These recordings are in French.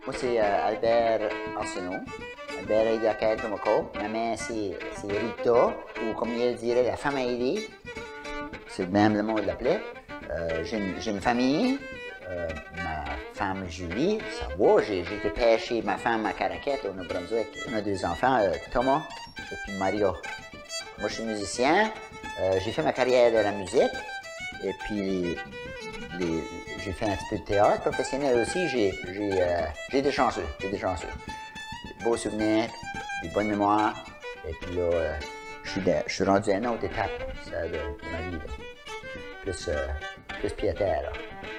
Moi, c'est Albert Arsenault. Albert est de Tomoko. Ma mère, c'est Rita, ou comme il dirait, la femme à aider. C'est même le mot de l'appelait. J'ai une famille. Ma femme Julie, ça va. J'ai été pêcher ma femme à Caraquette, au Nouveau-Brunswick. On a deux enfants, Thomas et puis Mario. Moi, je suis musicien. J'ai fait ma carrière de la musique. Et puis, j'ai fait un petit peu de théâtre professionnel aussi. J'ai des chanceux. Beaux souvenirs, des bonnes mémoires. Et puis là, je suis rendu à une autre étape ça, de ma vie. Là. Plus pied à terre. Là.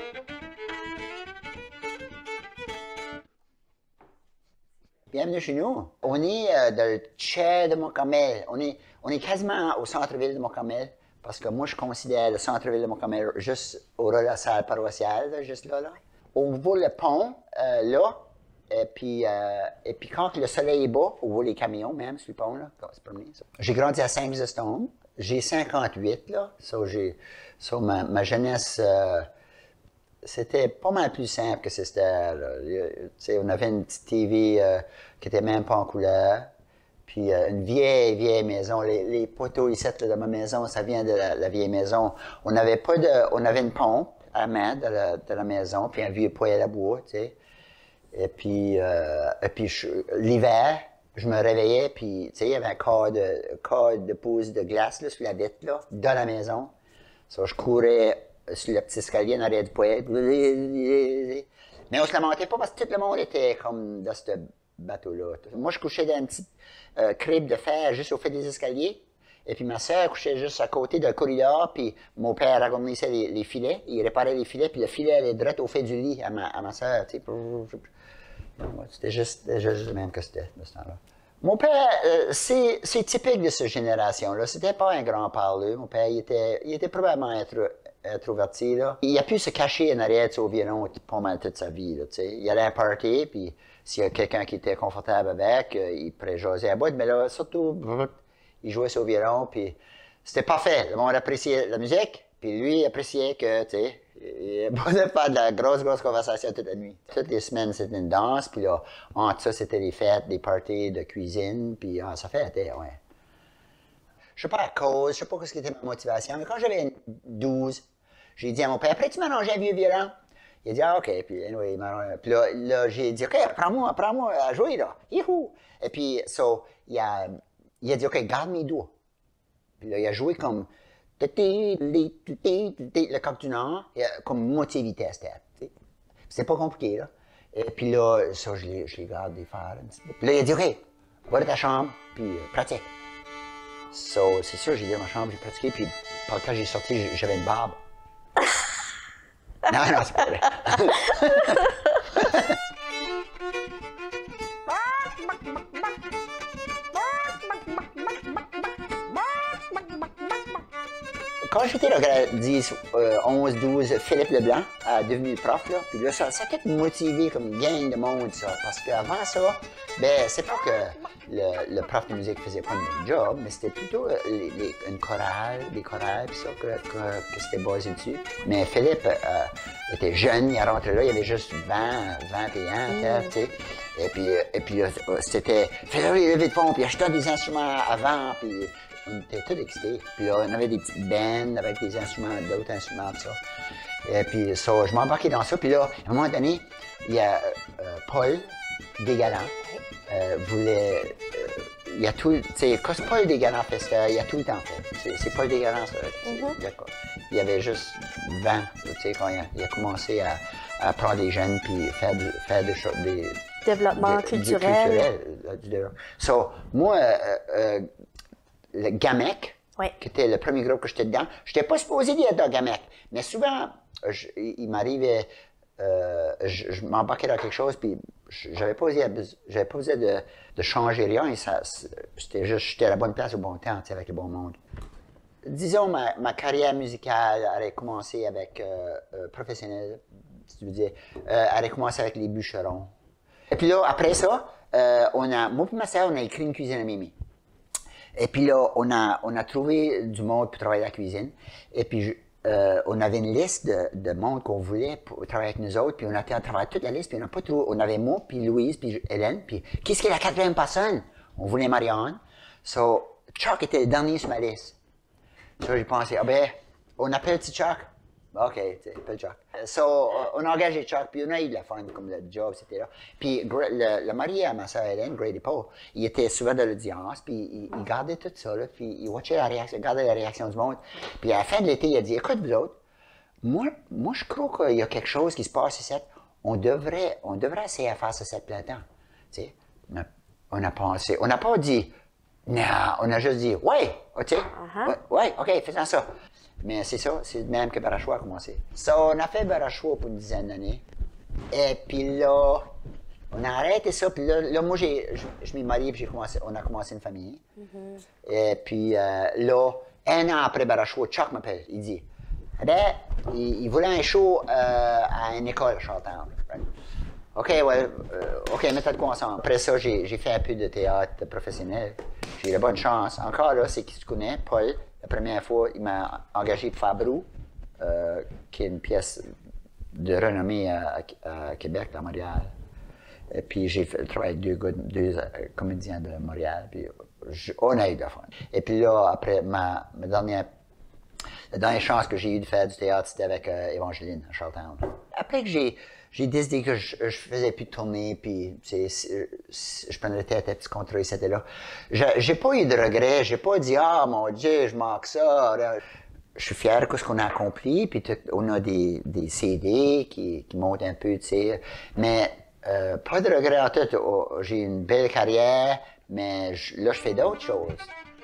Bienvenue chez nous. On est dans le chair de Mocamel. On est quasiment au centre-ville de Mocamel. Parce que moi, je considère le centre-ville de Mocamel juste au ras de la salle paroissiale, là, juste là. On voit le pont, là. Et puis quand le soleil est bas, on voit les camions même sur le pont, là. C'est promené, ça. J'ai grandi à Saint-Justin. J'ai 58, là. Ma jeunesse, c'était pas mal plus simple que c'était, on avait une petite TV qui était même pas en couleur. Puis une vieille maison. Les poteaux ici de ma maison, ça vient de la vieille maison. On avait une pompe à main de la maison, puis un vieux poêle à bois, tu sais. Et puis l'hiver, je me réveillais, puis tu sais, il y avait un quart de pouce de glace là, sur la vitre, là, dans la maison. So, je courais sur le petit escalier en arrière du poêle. Mais on se lamentait pas parce que tout le monde était comme dans ce bateau-là. Moi, je couchais dans une petite crible de fer juste au fait des escaliers. Et puis ma soeur couchait juste à côté d'un corridor, puis mon père raccommodissait les filets, il réparait les filets, puis le filet allait direct au fait du lit à ma soeur, tu sais. C'était juste le même que c'était de ce temps-là. Mon père, c'est typique de cette génération-là. C'était pas un grand parleur. Mon père, il était probablement introverti, là. Il a pu se cacher en arrière de son violon pas mal toute sa vie, là, tu sais. Il allait à un party, puis s'il y a quelqu'un qui était confortable avec, il pourrait jaser à bout, mais là, surtout, il jouait sur le violon, puis c'était parfait. Le monde appréciait la musique, puis lui appréciait que, tu sais, il pouvait faire de la grosse conversation toute la nuit. Toutes les semaines, c'était une danse, puis là, entre ça, c'était des fêtes, des parties de cuisine, puis ça fêtait, ouais. Je sais pas la cause, je sais pas ce qui était ma motivation, mais quand j'avais 12, j'ai dit à mon père, après tu m'arranges un vieux violon. Il a dit, ah, OK. Puis, anyway, il m'a... Puis là, j'ai dit, OK, apprends-moi à jouer, là. Youhou! Et puis, il a dit, OK, garde mes doigts. Puis là, il a joué comme le coq du Nord, comme moitié vitesse. C'est pas compliqué, là. Et puis là, ça, je les garde des faire un petit peu. Puis là, il a dit, OK, va dans ta chambre, puis pratique. So, c'est sûr, j'ai dit dans ma chambre, j'ai pratiqué, puis quand j'ai sorti, j'avais une barbe. Non, c'est pas vrai. Quand j'étais là, 10, 11, 12, Philippe Leblanc a devenu prof, là, puis là, ça a peut-être motivé comme une gang de monde, ça, parce qu'avant ça, ben, c'est pas que le prof de musique faisait pas un bon job, mais c'était plutôt une chorale, des chorales, puis ça, que c'était basé dessus. Mais Philippe était jeune, il est rentré là, il avait juste 21, tu sais. Et puis c'était, fais-le lever de fond, puis acheter des instruments avant, puis on était tous excités. Puis là, on avait des petites bands avec des instruments, d'autres instruments, tout ça. Et puis ça, je m'embarquais dans ça. Puis là, à un moment donné, il y a Paul Desgalants voulait... il y a tout... Tu sais, quand Paul Desgalants fait ça, il y a tout le temps fait. C'est Paul Desgalants, ça. Il y avait juste 20, tu sais, quand il a commencé à prendre des jeunes puis faire des choses... Développement culturel. So, moi... le GAMEC, oui. Qui était le premier groupe que j'étais dedans. Je n'étais pas supposé d'y être dans GAMEC, mais souvent, il m'arrivait, je m'embarquais dans quelque chose, puis j'avais pas besoin de changer rien, et j'étais à la bonne place au bon temps, avec le bon monde. Disons, ma carrière musicale aurait commencé avec, professionnelle, si tu veux dire, aurait commencé avec les bûcherons. Et puis là, après ça, moi et ma soeur, on a écrit une cuisine à Mimi. Et puis là, on a trouvé du monde pour travailler à la cuisine. Et puis, on avait une liste de monde qu'on voulait pour travailler avec nous autres, puis on a travaillé toute la liste, puis on n'a pas trouvé. On avait moi, puis Louise, puis Hélène, puis qu'est-ce qui est la quatrième personne? On voulait Marianne. So, Chuck était le dernier sur ma liste. So, j'ai pensé, ah ben, on appelle Chuck? OK, appelle Chuck. So, on a engagé Chuck, puis on a eu de la fun, comme le job, etc. Puis le mari à ma soeur Hélène, Grady Paul, il était souvent dans l'audience, puis il gardait tout ça, là, puis il watchait la réaction, gardait la réaction du monde. Puis à la fin de l'été, il a dit, écoute, vous autres, moi, je crois qu'il y a quelque chose qui se passe ici. On devrait essayer à faire ça 7 plein temps. Tu sais, on a pensé, on n'a pas dit, non, on a juste dit, ouais, tu sais, ouais, OK, faisons ça. Mais c'est ça, c'est même que Barachois a commencé. Ça, on a fait Barachois pour une dizaine d'années. Et puis là, on a arrêté ça. Puis là moi, je m'ai marié, puis on a commencé une famille. Et puis là, un an après Barachois, Chuck m'appelle. Il dit, ben, il voulait un show à une école à Charlottetown. Right? OK, ouais, OK, mettez de quoi ensemble. Après ça, j'ai fait un peu de théâtre professionnel. J'ai eu la bonne chance. Encore là, c'est qui tu connais, Paul. La première fois, il m'a engagé pour Fabrou, qui est une pièce de renommée à Québec, à Montréal. Et puis j'ai travaillé avec deux comédiens de Montréal, puis on a eu de la fun. Et puis là, après, la dernière chance que j'ai eu de faire du théâtre, c'était avec Évangeline, à Charlottetown. Après que j'ai décidé que je faisais plus de tournées, puis je prenais la tête à petits contrats, c'était là. J'ai pas eu de regrets, j'ai pas dit « Ah, mon Dieu, je manque ça ». Je suis fier de ce qu'on a accompli, puis on a des CD qui montent un peu, tu sais. Mais pas de regrets en tête. J'ai une belle carrière, mais là, je fais d'autres choses.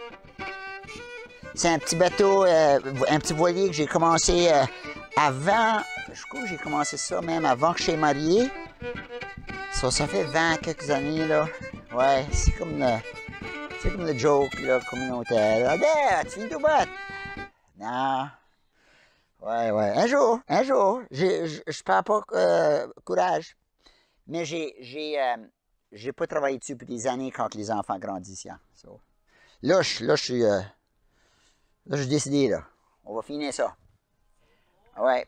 C'est un petit bateau, un petit voilier que j'ai commencé avant. Je crois que j'ai commencé ça même avant que je sois marié. Ça fait 20 quelques années, là. Ouais, c'est comme le joke, là, communautaire. Ah, tu viens tout battre? Non. Ouais. Un jour. Je perds pas courage. Mais j'ai pas travaillé dessus pour des années quand les enfants grandissent. So. Là, j'ai décidé, là. On va finir ça. Ouais.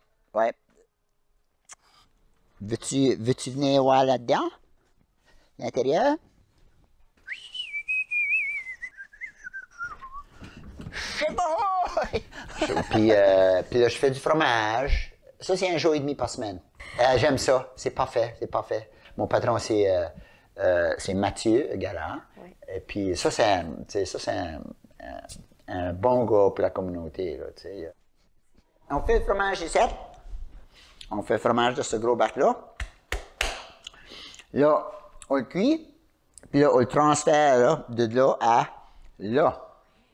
Veux-tu venir voir là-dedans? L'intérieur? C'est bon! Puis là, je fais du fromage. Ça, c'est 1 jour et demi par semaine. J'aime ça. C'est parfait. Mon patron, c'est Mathieu Galland. Oui. Et puis ça, c'est un bon gars pour la communauté. Là, on fait le fromage ici. On fait le fromage de ce gros bac-là. Là, on le cuit. Puis là, on le transfère là, de là à là.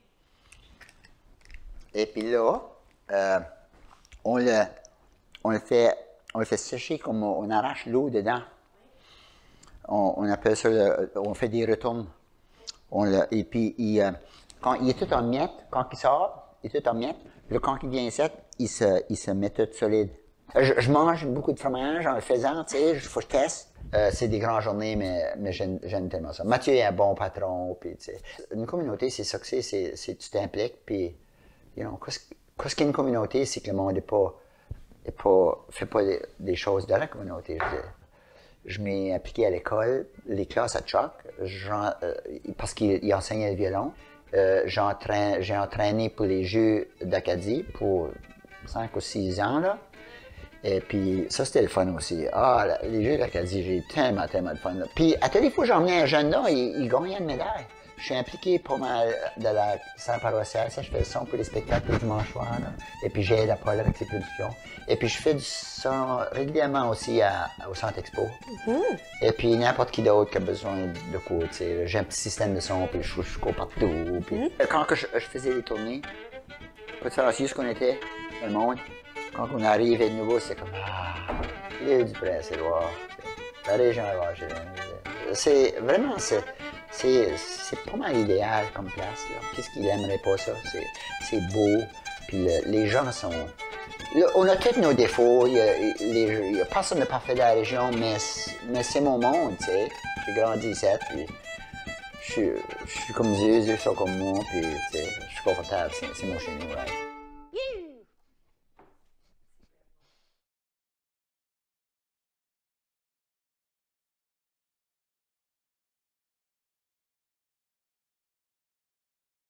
Et puis là, on le fait sécher comme on arrache l'eau dedans. On appelle ça, on fait des retournes. Et puis, quand il est tout en miettes, quand il sort, il est tout en miettes. Puis là, quand il vient ici, il se met tout solide. Je mange beaucoup de fromage en le faisant, tu sais, il faut que je teste. C'est des grandes journées, mais j'aime tellement ça. Mathieu est un bon patron, puis tu sais. Une communauté, c'est ça que c'est tu t'impliques, puis, you know, qu'est-ce qu'une communauté, c'est que le monde fait pas des choses dans la communauté. Je m'ai appliqué à l'école, les classes à Chuck, parce qu'il enseignait le violon. J'ai entraîné pour les Jeux d'Acadie pour 5 ou 6 ans, là. Et puis, ça, c'était le fun aussi. Ah, les Jeux d'Acadie, j'ai tellement de fun, là. Puis, à toutes les fois que j'emmenais un jeune, là, il gagnait une médaille. Je suis impliqué pas mal dans la salle paroissiale. Ça, je fais le son pour les spectacles le dimanche soir, là. Et puis, j'aide à Paul avec ses productions. Et puis, je fais du son régulièrement aussi au Centre Expo. Et puis, n'importe qui d'autre qui a besoin de quoi, tu sais. J'ai un petit système de son, puis je cours partout. Puis... Quand je faisais les tournées, pas de savoir ce qu'on était, dans le monde. Quand on arrivait de nouveau, c'est comme, l'île du Prince-Édouard, la région de c'est vraiment, c'est pas mal idéal comme place, là. Qu'est-ce qu'il aimerait pas ça? C'est beau, puis les gens sont... Là, on a tous nos défauts, il y a personne de parfait dans la région, mais c'est mon monde, tu sais. J'ai grandi ici, puis je suis comme eux sont comme moi, puis tu sais, je suis confortable, c'est mon chez nous, right?